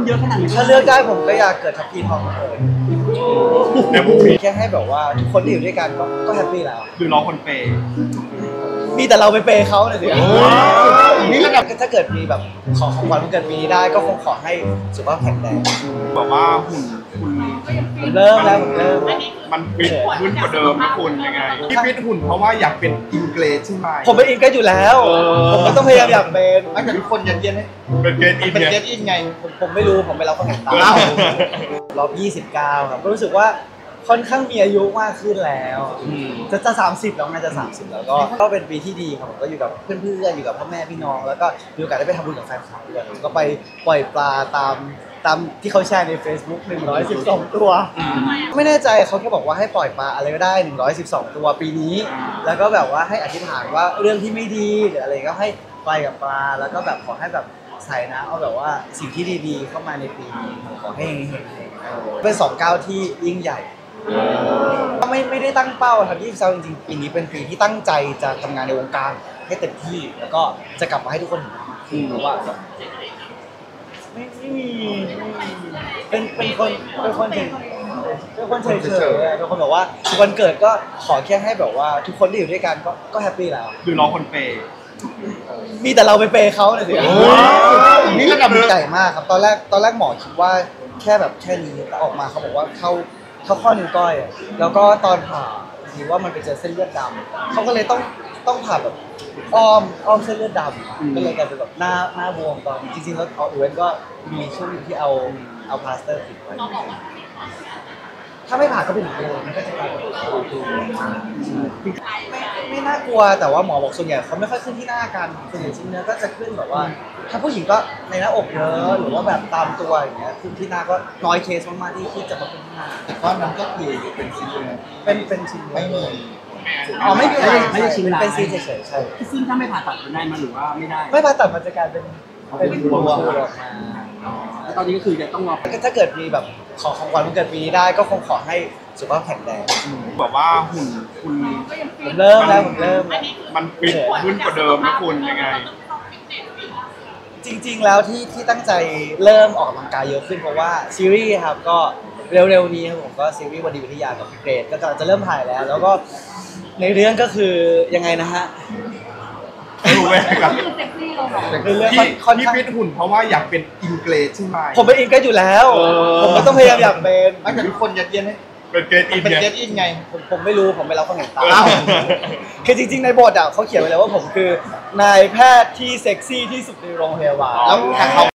เยอะขนาดนี้ถ้าเลือกได้ผมก็อยากเกิดทัพพีทองเลยแค่ให้แบบว่าทุกคนที่อยู่ด้วยกันก็แฮปปี้แล้วคือน้องคนเปย์มีแต่เราไปเปย์เขาเลยสินี่แล้วถ้าเกิดมีแบบขอของขวัญวันเกิดปีนี้ได้ก็คงขอให้สุขภาพแข็งแรงบอกว่าหุ่นคุณผมเริ่มแล้วมันฟิตขึ้นกว่าเดิมนะคุณยังไงที่ฟิตหุ่นเพราะว่าอยากเป็นอินเกรสใช่ไหมผมเป็นอินเกรสอยู่แล้วผมก็ต้องพยายามอยากเป็นไม่แต่ทุกคนยันเย็นให้เป็นเกรสอินไงผมไม่รู้ผมไปรับข้อแข่งตามรอบ29ครับก็รู้สึกว่าค่อนข้างมีอายุมากขึ้นแล้วจะ30แล้วไงจะ30แล้วก็เป็นปีที่ดีครับผมก็อยู่กับเพื่อนๆอยู่กับพ่อแม่พี่น้องแล้วก็มีโอกาสได้ไปทำบุญกับแฟนคลับด้วยก็ไปปล่อยปลาตามที่เขาแชร์ใน Facebook 112 ตัวไม่แน่ใจเขาแค่บอกว่าให้ปล่อยปลาอะไรก็ได้112 ตัวปีนี้แล้วก็แบบว่าให้อธิษฐานว่าเรื่องที่ไม่ดีหรืออะไรก็ให้ไปกับปลาแล้วก็แบบขอให้แบบใส่นะเอาแบบว่าสิ่งที่ดีๆเข้ามาในปีนี้ขอให้เฮงๆเป็น29ที่ยิ่งใหญ่ก็ไม่ได้ตั้งเป้าครับที่เราจริงๆปีนี้เป็นปีที่ตั้งใจจะทำงานในวงการให้เต็มที่แล้วก็จะกลับมาให้ทุกคนเห็นเพราะว่าไม่มีเป็นคนเฉยเป็นคนแบบว่าวันเกิดก็ขอแค่ให้แบบว่าทุกคนที่อยู่ด้วยกันก็แฮปปี้แล้วคือน้องคนเปย์มีแต่เราไปเปย์เขาเลยสินี่ระดับใหญ่มากครับตอนแรกหมอคิดว่าแค่นี้แต่ออกมาเขาบอกว่าเข้าข้อนิ้วก้อยแล้วก็ตอนผ่าทีว่ามันไปเจอเส้นเลือดดำเขาก็เลยต้องผ่าแบบอ้อมเส้นเลือดดำก็เลยกลายเป็นแบบหน้าบวมตอนจริงๆแล้วอีเวนต์ก็มีช่วงที่เอาพลาสเตอร์ติดไว้ถ้าไม่ผ่าก็เป็นอีกเลยมันก็จะกลายเป็นไม่น่ากลัวแต่ว่าหมอบอกส่วนใหญ่เขาไม่ค่อยขึ้นที่หน้ากันส่วนใหญ่ชิ้นเนื้อก็จะขึ้นแบบว่าถ้าผู้หญิงก็ในหน้าอกเยอะหรือว่าแบบตามตัวอย่างเงี้ยขึ้นที่หน้าก็น้อยเคสมากๆที่จะมาขึ้นที่หน้าก้อนนั้นก็คือเป็นชิ้นเลยเป็นชิ้นไม่มีไม่ได้ชิ้นเป็นซีเฉยๆใช่ซึ่งถ้าไม่ผ่าตัดมันได้มาหรือว่าไม่ได้ไม่ผ่าตัดมันจะกลายเป็นบวมออกมาตอนนี้ก็คือจะต้องรอถ้าเกิดมีแบบขอของขวัญวันเกิดปีนี้ได้ก็คงขอให้สุขภาพแข็งแรงบอกว่าหุ่นคุณผมเริ่มมันฟิตขึ้นกว่าเดิมนะคุณยังไงจริงๆแล้วที่ตั้งใจเริ่มออกกำลังกายเยอะขึ้นเพราะว่าซีรีส์ครับก็เร็วๆนี้ครับผมก็ซีรีส์วันดีวิทยากับพี่เกรดก็จะเริ่มถ่ายแล้วก็ในเรื่องก็คือยังไงนะฮะรู้ไหมครับที่ฟิตหุ่นเพราะว่าอยากเป็นอินเกรสใช่ไหมผมเป็นอินเกรสอยู่แล้วผมก็ต้องพยายามอยากเป็นไม่แต่ทุกคนยันเย็นให้เป็นเกรสอินไงผมไม่รู้ผมไปรับข้อแข่งตามคือจริงๆในบทเขาเขียนไว้แล้วว่าผมคือนายแพทย์ที่เซ็กซี่ที่สุดในโรงพยาบาลแล้วเขา